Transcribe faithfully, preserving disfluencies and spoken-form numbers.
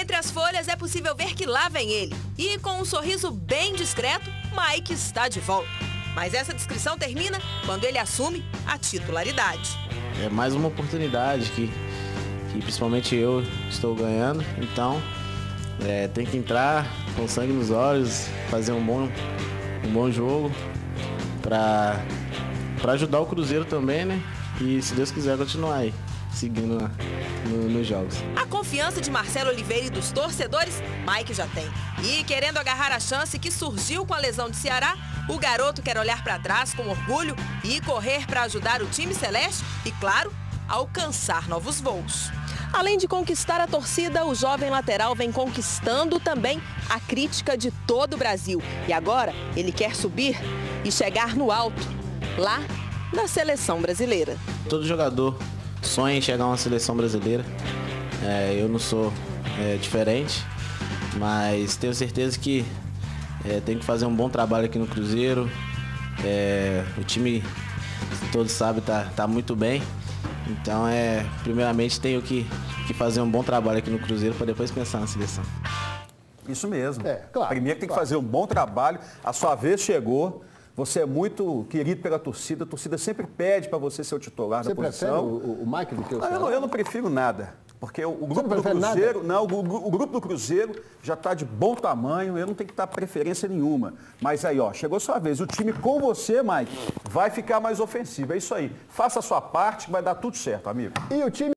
entre as folhas é possível ver que lá vem ele. E com um sorriso bem discreto, Mike está de volta. Mas essa descrição termina quando ele assume a titularidade. É mais uma oportunidade que, que principalmente eu estou ganhando. Então, é, tem que entrar com sangue nos olhos, fazer um bom, um bom jogo para para ajudar o Cruzeiro também, né? E, se Deus quiser, continuar aí, seguindo na, no, nos jogos. A confiança de Marcelo Oliveira e dos torcedores, Mike já tem. E querendo agarrar a chance que surgiu com a lesão de Ceará, o garoto quer olhar para trás com orgulho e correr para ajudar o time celeste e, claro, alcançar novos voos. Além de conquistar a torcida, o jovem lateral vem conquistando também a crítica de todo o Brasil. E agora ele quer subir e chegar no alto, lá na seleção brasileira. Todo jogador sonha em chegar a uma seleção brasileira. É, eu não sou é, diferente, mas tenho certeza que é, tenho que fazer um bom trabalho aqui no Cruzeiro. É, o time, todos sabem, tá, tá muito bem. Então, é, primeiramente, tenho que, que fazer um bom trabalho aqui no Cruzeiro para depois pensar na seleção. Isso mesmo. É, claro, Primeiro tem que claro. fazer um bom trabalho. A sua vez chegou. Você é muito querido pela torcida. A torcida sempre pede para você ser o titular Você da posição. prefere o, o Mike do que o Ah, eu, não, eu não prefiro nada. Porque o, o grupo do prefere nada? Cruzeiro, não, o, o grupo do Cruzeiro já está de bom tamanho, eu não tenho que dar preferência nenhuma. Mas aí, ó, chegou a sua vez. O time com você, Mike, vai ficar mais ofensivo. É isso aí. Faça a sua parte, que vai dar tudo certo, amigo. E o time